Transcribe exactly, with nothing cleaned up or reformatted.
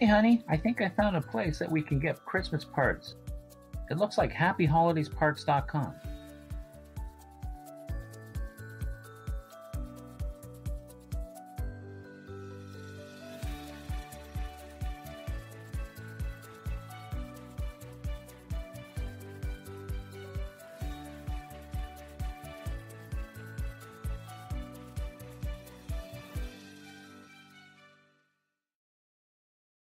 Hey, honey, I think I found a place that we can get Christmas parts. It looks like happy holidays parts dot com.